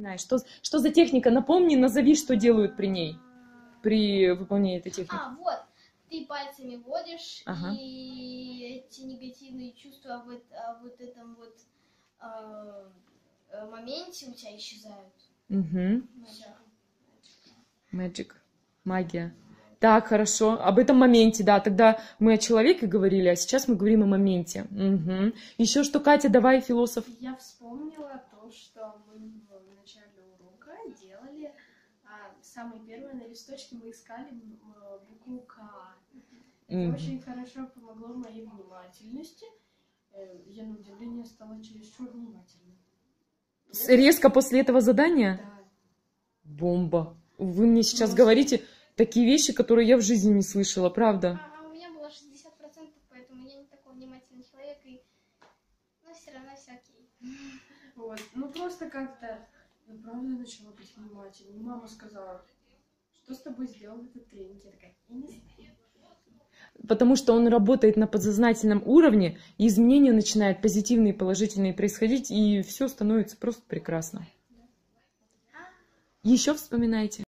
Знаешь, что за техника? Напомни, назови, что делают при ней, при выполнении этой техники. Вот. Ты пальцами водишь, Ага. и эти негативные чувства вот этом вот моменте у тебя исчезают. Угу. Magic. Магия. Так, хорошо. Об этом моменте, да. Тогда мы о человеке говорили, а сейчас мы говорим о моменте. Угу. Еще что, Катя, давай, философ. Я вспомнила то, что мы в начале урока делали. Самые первые на листочке мы искали букву К. Это очень хорошо помогло моей внимательности. Я на удивление стала чересчур внимательной. Резко после этого задания? Да. Бомба. Вы мне сейчас говорите такие вещи, которые я в жизни не слышала, правда? У меня было 60%, поэтому я не такой внимательный человек, но все равно все окей. Вот. Ну просто как-то я правда начала быть внимательной. Мама сказала, что с тобой сделал этот тренинг? Я такая, я не знаю. Потому что он работает на подсознательном уровне, и изменения начинают позитивные, положительные происходить, и все становится просто прекрасно. Еще вспоминайте.